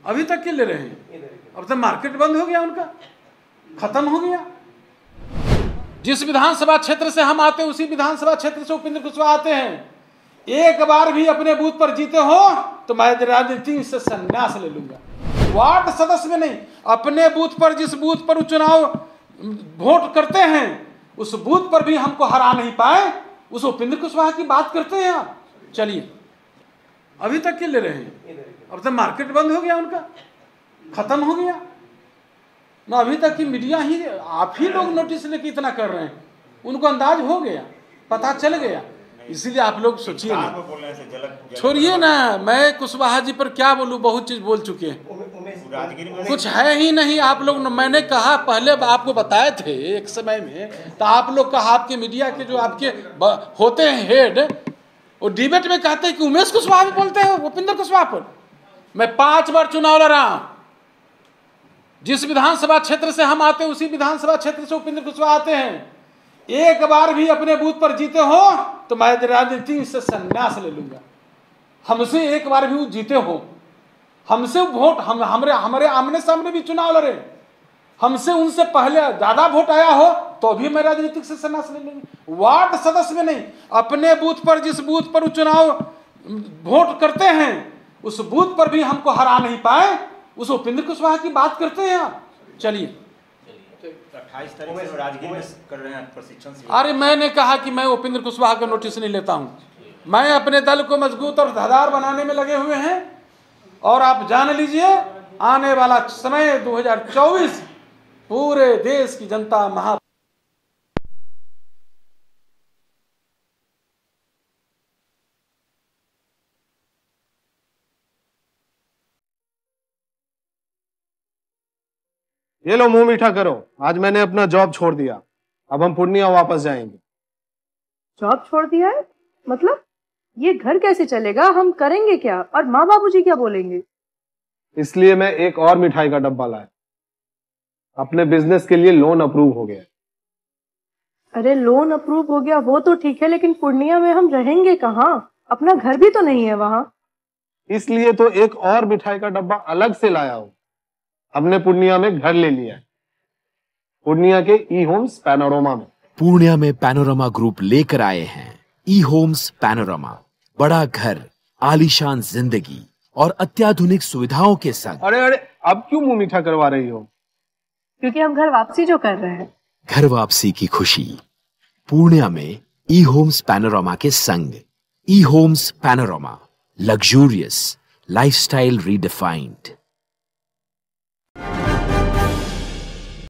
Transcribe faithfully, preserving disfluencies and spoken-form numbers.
अभी तक के ले रहे हैं। अब तो मार्केट बंद हो गया, उनका खत्म हो गया। जिस विधानसभा क्षेत्र से हम आते हैं उसी विधानसभा क्षेत्र से उपेंद्र कुशवाहा आते हैं। एक बार भी अपने बूथ पर जीते हो तो मैं राजनीति से संन्यास ले लूंगा। वार्ड सदस्य में नहीं, अपने बूथ पर, जिस बूथ पर चुनाव वोट करते हैं उस बूथ पर भी हमको हरा नहीं पाए, उस उपेंद्र कुशवाहा की बात करते हैं आप। चलिए, अभी तक के ले रहे हैं। अब तो मार्केट बंद हो गया, उनका खत्म हो गया ना। अभी तक की मीडिया ही, आप ही लोग नोटिस लेके इतना कर रहे हैं। उनको अंदाज हो गया, पता चल गया, इसीलिए आप लोग सोचिए ना, छोड़िए ना। मैं कुशवाहा जी पर क्या बोलूं, बहुत चीज बोल चुके हैं, कुछ है ही नहीं। आप लोग, मैंने कहा पहले आपको बताए थे एक समय में, तो आप लोग कहा आपके मीडिया के जो आपके होते हैं हेड, वो डिबेट में कहते हैं कि उमेश कुशवाहा भी बोलते हैं उपेंद्र कुशवाहा पर। मैं पांच बार चुनाव लड़ा हूं। जिस विधानसभा क्षेत्र से हम आते हैं उसी विधानसभा क्षेत्र से उपेंद्र कुशवाहा आते हैं। एक बार भी अपने बूथ पर जीते हो तो मैं राजनीति से संन्यास ले लूंगा। हमसे एक बार भी जीते हो, हमसे वोट, हम हमारे हमारे आमने सामने भी चुनाव लड़े, हमसे उनसे पहले ज्यादा वोट आया हो तो भी मैं राजनीतिक से संन्यास ले लूंगा। वार्ड सदस्य में नहीं, अपने बूथ पर, जिस बूथ पर चुनाव वोट करते हैं उस बूथ पर भी हमको हरा नहीं पाए, उस उपेंद्र कुशवाहा की बात करते हैं आप। चलिए, अट्ठाईस तारीख से राजगीर में कर रहे हैं प्रशिक्षण। अरे मैंने कहा कि मैं उपेंद्र कुशवाहा का नोटिस नहीं लेता हूं। मैं अपने दल को मजबूत और धारदार बनाने में लगे हुए हैं। और आप जान लीजिए, आने वाला समय दो हज़ार चौबीस पूरे देश की जनता महा ये लो, मुंह मीठा करो। आज मैंने अपना जॉब छोड़ दिया, अब हम पूर्णिया वापस जाएंगे। जॉब छोड़ दिया है मतलब? ये घर कैसे चलेगा? हम करेंगे क्या? और माँ बाबूजी क्या बोलेंगे? इसलिए मैं एक और मिठाई का डब्बा लाया। अपने बिजनेस के लिए लोन अप्रूव हो गया। अरे लोन अप्रूव हो गया वो तो ठीक है, लेकिन पूर्णिया में हम रहेंगे कहाँ? अपना घर भी तो नहीं है वहाँ। इसलिए तो एक और मिठाई का डब्बा अलग से लाया हूँ। हमने पूर्णिया में घर ले लिया है, पूर्णिया के ई होम्स पैनोरमा में। पूर्णिया में पैनोरमा ग्रुप लेकर आए हैं ई होम्स पैनोरमा। बड़ा घर, आलीशान जिंदगी और अत्याधुनिक सुविधाओं के संग। अरे अरे, अब क्यों मुंह मीठा करवा रही हो? क्योंकि हम घर वापसी जो कर रहे हैं। घर वापसी की खुशी पूर्णिया में ई होम्स पैनोरमा के संग। E homes panorama, luxurious lifestyle redefined.